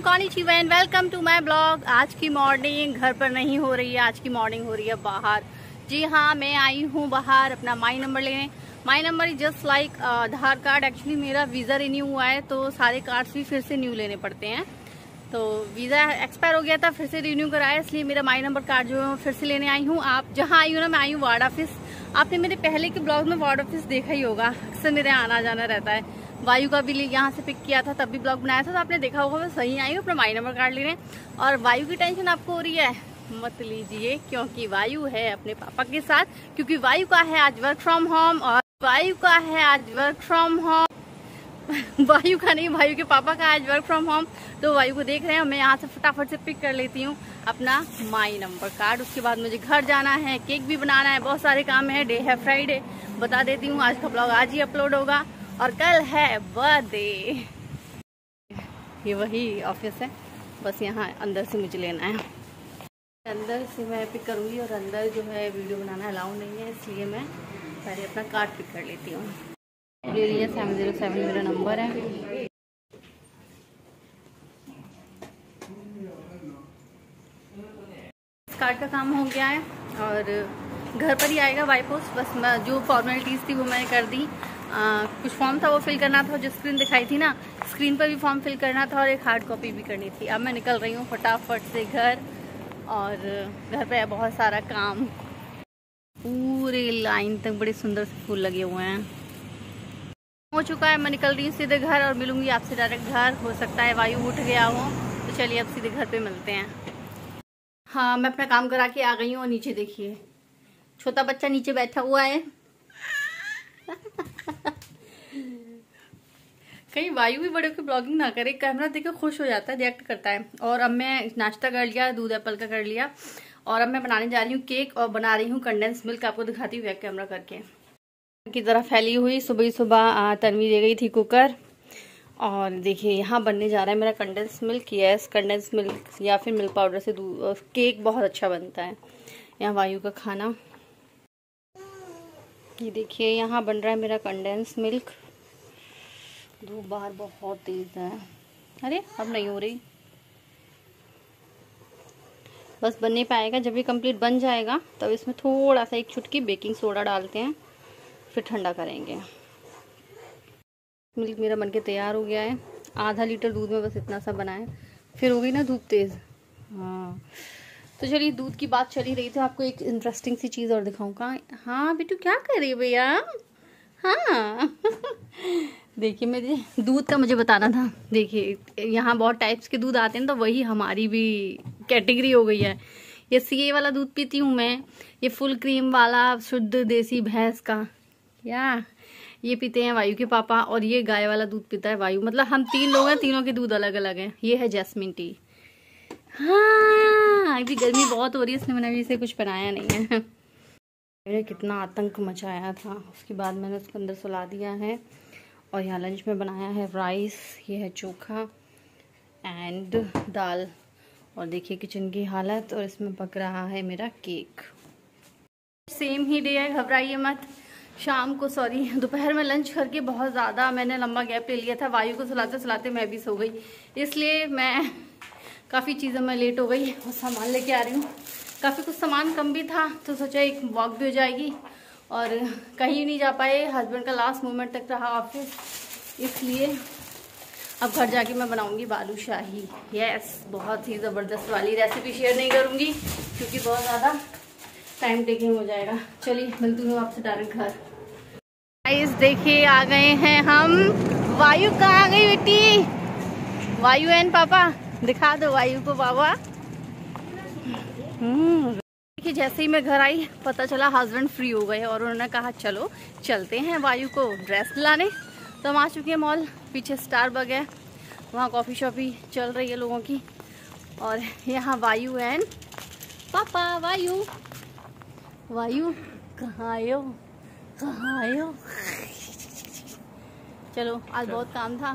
कॉनिचिवा and welcome to my blog. आज की morning घर पर नहीं हो रही है, आज की मॉर्निंग हो रही है बाहर। जी हाँ, मैं आई हूँ बाहर अपना माई नंबर लेने। My number is just like Aadhaar card. Actually मेरा वीज़ा रिन्यू हुआ है तो सारे कार्ड्स भी फिर से न्यू लेने पड़ते हैं। तो वीज़ा एक्सपायर हो गया था, फिर से रिन्यू कराया, इसलिए मेरा माई नंबर कार्ड जो है फिर से लेने आई हूँ। आप जहाँ आई हूँ ना, मैं आई हूँ वार्ड ऑफिस। आपने मेरे पहले के ब्लॉग में वार्ड ऑफिस देखा ही होगा, अक्सर मेरे आना जाना रहता है। वायु का भी यहाँ से पिक किया था, तब भी ब्लॉग बनाया था, तो आपने देखा होगा। मैं सही आई हूँ अपना माई नंबर कार्ड लेने। और वायु की टेंशन आपको हो रही है, मत लीजिए, क्योंकि वायु है अपने पापा के साथ। क्योंकि वायु का है आज वर्क फ्रॉम होम, और वायु का है आज वर्क फ्रॉम होम वायु का नहीं, वायु के पापा का आज वर्क फ्रॉम होम। तो वायु को देख रहे हैं। मैं यहाँ से फटाफट से पिक कर लेती हूँ अपना माई नंबर कार्ड। उसके बाद मुझे घर जाना है, केक भी बनाना है, बहुत सारे काम है। डे है फ्राइडे, बता देती हूँ आज का ब्लॉग आज ही अपलोड होगा। और कल है बर्थडे। ये वही ऑफिस है, बस यहाँ अंदर से मुझे लेना है। अंदर से मैं पिक करूँगी, और अंदर जो है वीडियो बनाना अलाउ नहीं है, इसलिए मैं पहले अपना कार्ड पिक कर लेती हूँ। ले लिया 707 मेरा नंबर है। कार्ड का काम हो गया है और घर पर ही आएगा बाय पोस्ट। बस जो फॉर्मेलिटीज़ थी वो मैंने कर दी। कुछ फॉर्म था वो फिल करना था, जो स्क्रीन दिखाई थी ना, स्क्रीन पर भी फॉर्म फिल करना था, और एक हार्ड कॉपी भी करनी थी। अब मैं निकल रही हूँ फटाफट से घर, और घर पे बहुत सारा काम। पूरे लाइन तक बड़े सुंदर से फूल लगे हुए हैं। हो चुका है, मैं निकल रही हूँ सीधे घर, और मिलूंगी आपसे डायरेक्ट घर। हो सकता है वायु उठ गया हो, तो चलिए अब सीधे घर पे मिलते हैं। हाँ, मैं अपना काम करा के आ गई हूँ, और नीचे देखिए छोटा बच्चा नीचे बैठा हुआ है कहीं वायु भी बड़े होकर ब्लॉगिंग ना करे, कैमरा देकर खुश हो जाता है, रिएक्ट करता है। और अब मैं नाश्ता कर लिया, दूध एप्पल का कर लिया, और अब मैं बनाने जा रही हूँ केक, और बना रही हूँ कंडेंस मिल्क। आपको दिखाती हूँ बैक कैमरा करके। की तरह फैली हुई सुबह सुबह तन्वी दे गई थी कुकर, और देखिए यहाँ बनने जा रहा है मेरा condense milk. Yes, condense milk या फिर मिल्क पाउडर से दूध केक बहुत अच्छा बनता है। यहाँ वायु का खाना, ये देखिए यहाँ बन रहा है मेरा कंडेंस मिल्क। धूप बाहर बहुत तेज है। अरे अब नहीं हो रही, बस बन नहीं पाएगा। जब ये कंप्लीट बन जाएगा तब इसमें थोड़ा सा एक चुटकी बेकिंग सोडा डालते हैं, फिर ठंडा करेंगे। मिल्क मेरा बनके तैयार हो गया है। आधा लीटर दूध में बस इतना सा बना है, फिर हो गई ना धूप तेज। हाँ, तो चलिए, दूध की बात चली रही थी, आपको एक इंटरेस्टिंग सी चीज़ और दिखाऊंगा। हाँ बेटू, क्या कर रही है भैया? हाँ देखिए, मुझे दूध का मुझे बताना था। देखिए यहाँ बहुत टाइप्स के दूध आते हैं, तो वही हमारी भी कैटेगरी हो गई है। ये सीए वाला दूध पीती हूँ मैं, ये फुल क्रीम वाला शुद्ध देसी भैंस का, या ये पीते हैं वायु के पापा, और ये गाय वाला दूध पीता है वायु। मतलब हम 3 लोग हैं, तीनों के दूध अलग अलग हैं। ये है जैस्मिन टी। हाँ, अभी गर्मी बहुत हो रही है, इसलिए मैंने अभी इसे कुछ बनाया नहीं है। मैंने कितना आतंक मचाया था, उसके बाद मैंने उसको अंदर सुला दिया है। और यहाँ लंच में बनाया है राइस, ये है चोखा एंड दाल। और देखिए किचन की हालत, और इसमें पक रहा है मेरा केक। सेम ही डे है, घबराइए मत। शाम को, सॉरी, दोपहर में लंच करके बहुत ज़्यादा मैंने लंबा गैप ले लिया था। वायु को सुलाते सुलाते मैं भी सो गई, इसलिए मैं काफ़ी चीज़ों में लेट हो गई। और सामान लेके आ रही हूँ, काफ़ी कुछ सामान कम भी था, तो सोचा एक वॉक भी हो जाएगी। और कहीं नहीं जा पाए, हस्बैंड का लास्ट मोमेंट तक रहा ऑफिस, इसलिए अब घर जाके मैं बनाऊंगी बालूशाही। यस, बहुत ही ज़बरदस्त वाली रेसिपी शेयर नहीं करूँगी, क्योंकि बहुत ज़्यादा टाइम टेकिंग हो जाएगा। चलिए मिलती हूँ आपसे डायरेक्ट घर। गाइस देखिए, आ गए हैं हम। वायु कहाँ आ गई बेटी? वायु एंड पापा, दिखा दो वायु को पापा। देखिए, जैसे ही मैं घर आई पता चला हस्बैंड फ्री हो गए, और उन्होंने कहा चलो चलते हैं वायु को ड्रेस दिलाने। तो हम आ चुके हैं मॉल, पीछे स्टारबक है, वहाँ कॉफ़ी शॉपी चल रही है लोगों की। और यहाँ वायु एंड पापा। वायु, वायु कहाँ आयो, कहाँ आयो? चलो, आज बहुत काम था।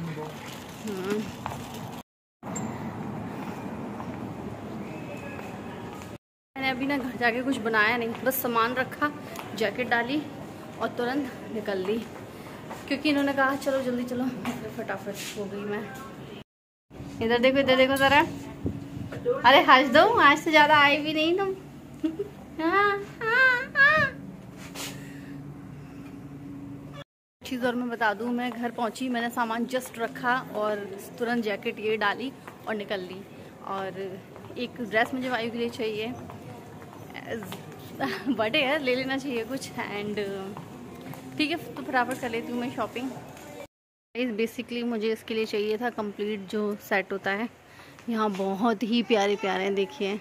मैंने अभी ना घर जाके कुछ बनाया नहीं, बस सामान रखा, जैकेट डाली और तुरंत निकल ली, क्योंकि इन्होंने कहा चलो जल्दी चलो, फटाफट हो गई मैं। इधर देखो जरा। अरे हंस दो, आज से ज्यादा आए भी नहीं तुम। चीज़ और मैं बता दूं, मैं घर पहुंची, मैंने सामान जस्ट रखा और तुरंत जैकेट ये डाली और निकल ली। और एक ड्रेस मुझे वायु के लिए चाहिए, बर्थडे है, ले लेना चाहिए कुछ। एंड ठीक है, तो फटाफट कर लेती हूँ मैं शॉपिंग। बेसिकली मुझे इसके लिए चाहिए था कंप्लीट जो सेट होता है। यहाँ बहुत ही प्यारे प्यारे हैं, देखिए।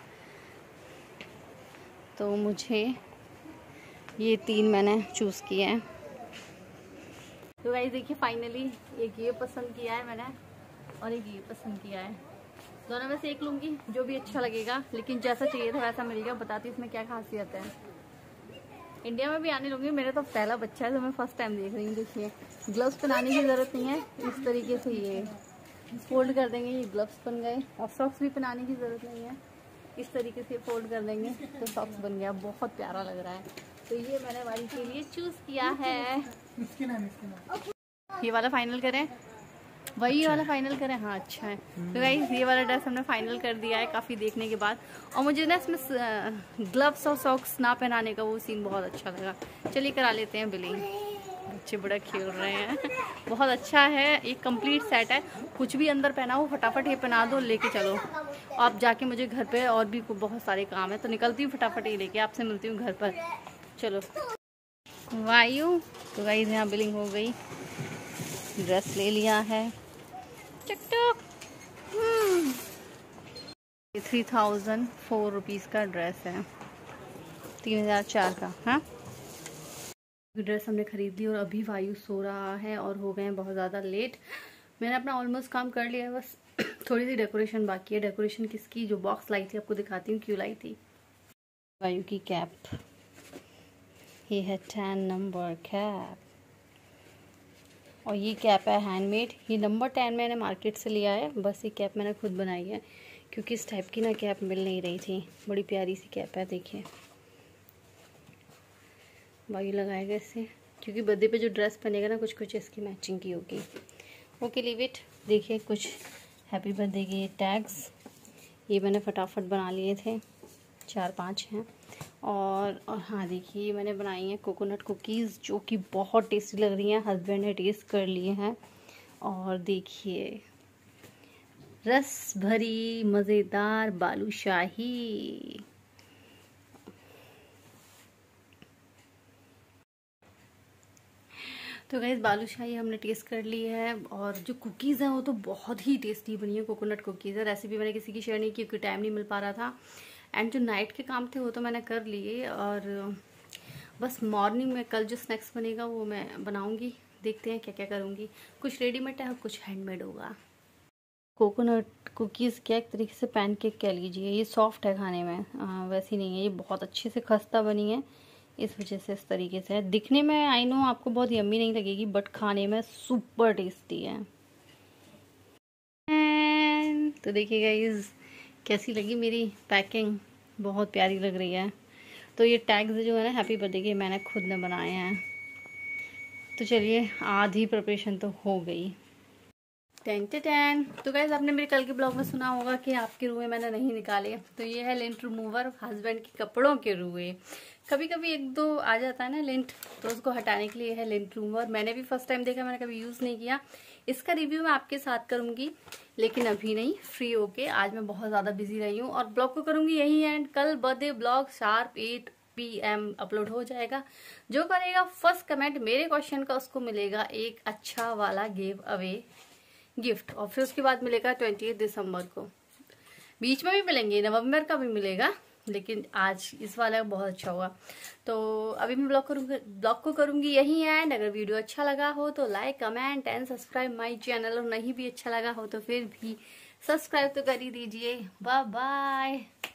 तो मुझे ये 3 मैंने चूज़ किए हैं। तो गाइस देखिए, फाइनली एक ये पसंद किया है मैंने और एक ये पसंद किया है। दोनों में से एक लूँगी, जो भी अच्छा लगेगा, लेकिन जैसा चाहिए था वैसा मिल गया। बताती हूँ इसमें क्या खासियत है। इंडिया में भी आने लूँगी, मेरा तो पहला बच्चा है तो मैं फर्स्ट टाइम देख रही हूँ। देखिए, ग्लव्स पहनाने की ज़रूरत नहीं है, इस तरीके से ये फोल्ड कर देंगे, ये ग्लव्स बन गए। और सॉक्स भी पहनाने की ज़रूरत नहीं है, इस तरीके से फोल्ड कर देंगे तो सॉक्स बन गया। बहुत प्यारा लग रहा है, तो ये मैंने वाली के लिए चूज़ किया है। ये वाला फाइनल करें, वही वाला फाइनल करें। हाँ अच्छा है। तो गाइस ये वाला ड्रेस हमने फाइनल कर दिया है काफ़ी देखने के बाद। और मुझे ना इसमें ग्लव्स और सॉक्स ना पहनाने का वो सीन बहुत अच्छा लगा। चलिए करा लेते हैं बिलिंग। बच्चे बड़ा खेल रहे हैं। बहुत अच्छा है, एक कंप्लीट सेट है। कुछ भी अंदर पहना हो फटाफट ये पहना दो, लेके चलो। आप जाके, मुझे घर पे और भी बहुत सारे काम है तो निकलती हूँ फटाफट ये लेके। आपसे मिलती हूँ घर पर, चलो। वायु तो गाइस यहाँ बिलिंग हो गई, ड्रेस ले लिया है। चकटक 3004 रुपीज़ का ड्रेस है, 3004 का। हाँ, ड्रेस हमने खरीद ली और अभी वायु सो रहा है और हो गए हैं बहुत ज़्यादा लेट। मैंने अपना ऑलमोस्ट काम कर लिया है, बस थोड़ी सी डेकोरेशन बाकी है। डेकोरेशन किसकी, जो बॉक्स लाई थी, आपको दिखाती हूँ क्यों लाई थी। वायु की कैप, ये है 10 नंबर कैप और ये कैप है हैंडमेड। ये नंबर 10 मैंने मार्केट से लिया है, बस ये कैप मैंने खुद बनाई है क्योंकि इस टाइप की ना कैप मिल नहीं रही थी। बड़ी प्यारी सी कैप है, देखिए। वायु लगाएगा इसे क्योंकि बर्थडे पे जो ड्रेस पहनेगा ना, कुछ कुछ इसकी मैचिंग की होगी। Okay, leave it. देखिए, कुछ हैप्पी बर्थडे के ये टैग्स, ये मैंने फटाफट बना लिए थे, 4-5 हैं। और हाँ देखिए, मैंने बनाई हैं कोकोनट कुकीज़ जो कि बहुत टेस्टी लग रही हैं। हस्बैंड ने टेस्ट कर लिए हैं और देखिए, रस भरी मज़ेदार बालूशाही। तो गाइस बालूशाही हमने टेस्ट कर ली है और जो कुकीज़ हैं वो तो बहुत ही टेस्टी बनी है। कोकोनट कुकीज़ है, रेसिपी मैंने किसी की शेयर नहीं की क्योंकि टाइम नहीं मिल पा रहा था। एंड जो नाइट के काम थे वो तो मैंने कर लिए और बस मॉर्निंग में कल जो स्नैक्स बनेगा वो मैं बनाऊंगी। देखते हैं क्या क्या करूंगी, कुछ रेडीमेड है और कुछ हैंडमेड होगा। कोकोनट कुकीज़ क्या, एक तरीके से पैनकेक कह लीजिए। ये सॉफ्ट है खाने में, वैसी नहीं है, ये बहुत अच्छे से खस्ता बनी है, इस वजह से इस तरीके से है। दिखने में आई नो आपको बहुत यम्मी नहीं लगेगी, बट खाने में सुपर टेस्टी है। तो देखिए गाइस, कैसी लगी मेरी पैकिंग, बहुत प्यारी लग रही है। तो ये टैग्स जो है ना हैप्पी बर्थडे के, मैंने खुद ने बनाए हैं। तो चलिए, आधी प्रिपरेशन तो हो गई। 10 तो गाइस, आपने मेरे कल के ब्लॉग में सुना होगा कि आपके रुए मैंने नहीं निकाले। तो ये है लिंट रिमूवर, हस्बैंड के कपड़ों के रुए। कभी कभी 1-2 आ जाता है ना लिंट, तो उसको हटाने के लिए है लिंट रिमूवर। मैंने भी फर्स्ट टाइम देखा, मैंने कभी यूज़ नहीं किया। इसका रिव्यू मैं आपके साथ करूंगी, लेकिन अभी नहीं, फ्री होके। आज मैं बहुत ज़्यादा बिजी रही हूँ और ब्लॉग को करूंगी यही एंड। कल birthday blog sharp 8 PM upload हो जाएगा। जो करेगा फर्स्ट कमेंट मेरे क्वेश्चन का, उसको मिलेगा एक अच्छा वाला गिव अवे गिफ्ट। और फिर उसके बाद मिलेगा 28 दिसंबर को। बीच में भी मिलेंगे, नवंबर का भी मिलेगा, लेकिन आज इस वाला बहुत अच्छा हुआ। तो अभी मैं ब्लॉग को करूंगी यही एंड। अगर वीडियो अच्छा लगा हो तो like, comment and subscribe my channel, और नहीं भी अच्छा लगा हो तो फिर भी सब्सक्राइब तो कर ही दीजिए। Bye bye.